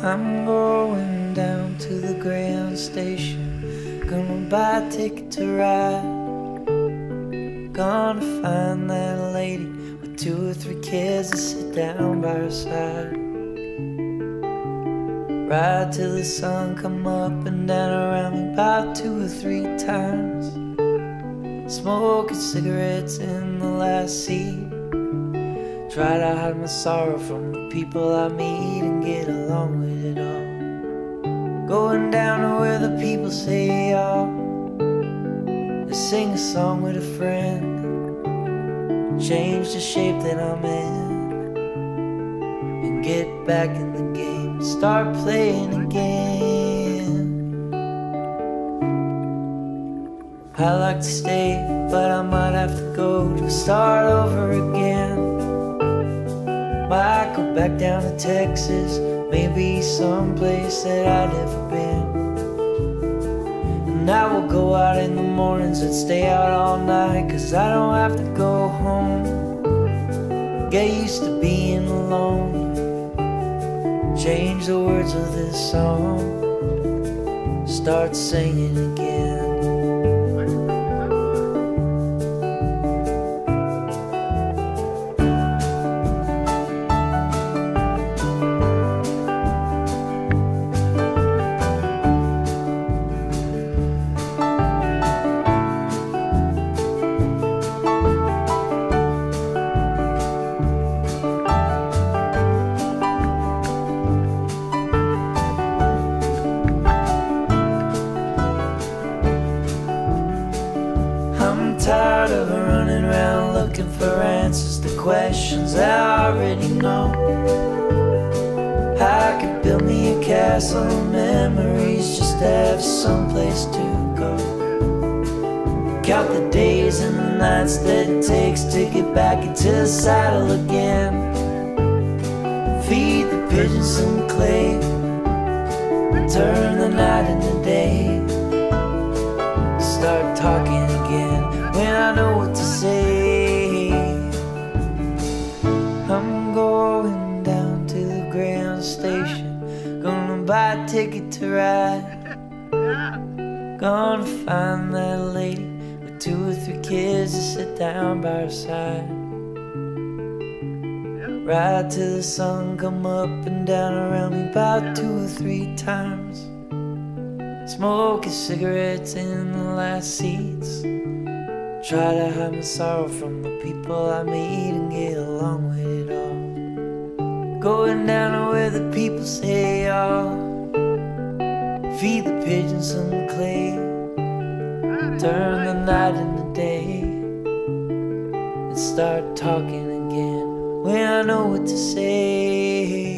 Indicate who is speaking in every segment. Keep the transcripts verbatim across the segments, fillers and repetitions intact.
Speaker 1: I'm going down to the Grand Station, gonna buy a ticket to ride. Gonna find that lady with two or three kids to sit down by her side. Ride till the sun come up and down around me about two or three times. Smoking cigarettes in the last seat. Try to hide my sorrow from the people I meet and get along with it all. Going down to where the people say y'all, to sing a song with a friend. Change the shape that I'm in and get back in the game, start playing again. I like to stay, but I might have to go to start over again. Might go back down to Texas, maybe someplace that I've never been. And I will go out in the mornings and stay out all night, 'cause I don't have to go home. Get used to being alone. Change the words of this song, start singing again. Tired of running around looking for answers to questions I already know. I could build me a castle of memories just to have someplace to go. Count the days and the nights that it takes to get back into the saddle again. Feed the pigeons some clay, turn the night into day. Start talking again when I know what to say. I'm going down to the Grand Station, gonna buy a ticket to ride. Gonna find that lady with two or three kids to sit down by her side. Ride till the sun come up and down around me about two or three times. Smoking cigarettes in the last seats. Try to hide my sorrow from the people I meet and get along with it all. Going down to where the people say y'all, feed the pigeons some clay, turn the night into day, and start talking again when I know what to say.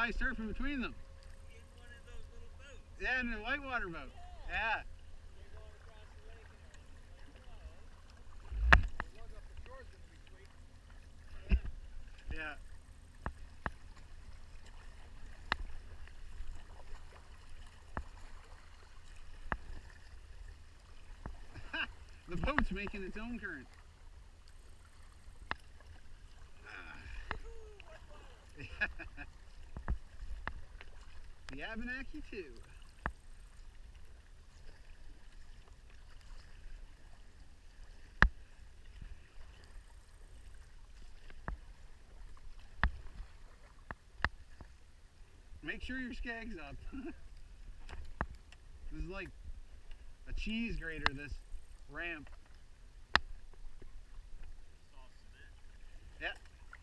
Speaker 2: guy surfing between them.
Speaker 3: In one of those little boats.
Speaker 2: Yeah, in a whitewater boat. Yeah.
Speaker 3: They're going across the lake and they're like, whoa. The lug up the shore is going to be sweet.
Speaker 2: Yeah. The boat's making its own current. Yeah. The Abenaki too. Make sure your skag's up. This is like a cheese grater, this ramp.
Speaker 3: Soft cement.
Speaker 2: Yeah.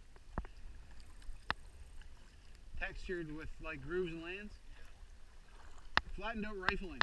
Speaker 2: Textured with like grooves and lands. Yeah. Flattened out rifling.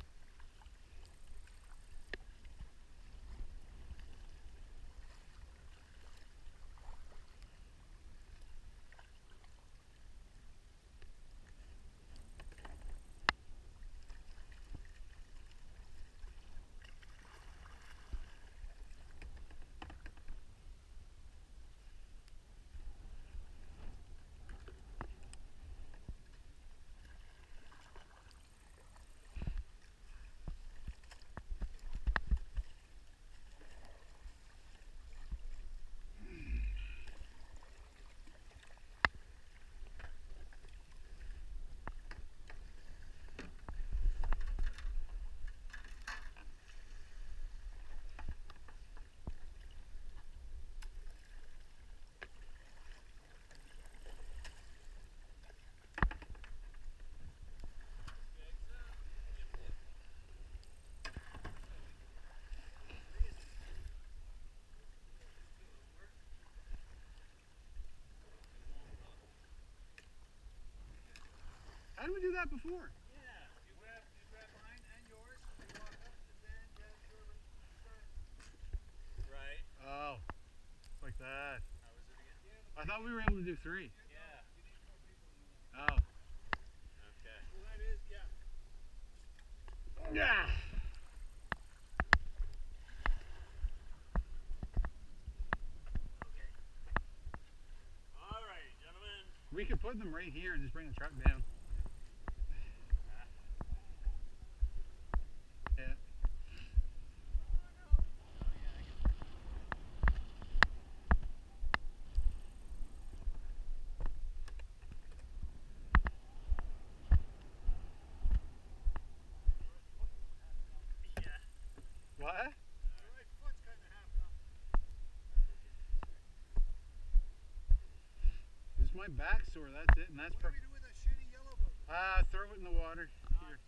Speaker 2: How did we do that before?
Speaker 3: Yeah, you grab, you grab mine and yours, you walk up, and then grab your stern. Right.
Speaker 2: Oh, like that.
Speaker 3: How was it again? Yeah,
Speaker 2: I thought we were able to do three.
Speaker 3: yeah. You need more people than
Speaker 2: Oh.
Speaker 3: that. Okay. Well, that is, yeah.
Speaker 2: Yeah.
Speaker 3: Okay. All right, gentlemen.
Speaker 2: We could put them right here and just bring the truck down. Yeah. What?
Speaker 3: Your right foot's kind of half up.
Speaker 2: This is my back sore, that's it, and that's
Speaker 3: What
Speaker 2: per-
Speaker 3: do we do with a shitty yellow boat?
Speaker 2: Ah, throw it in the water. Here.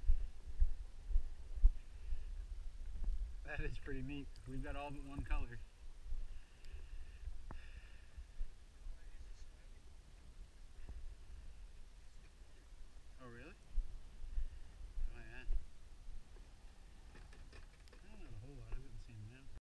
Speaker 2: That is pretty neat. We've got all but one color.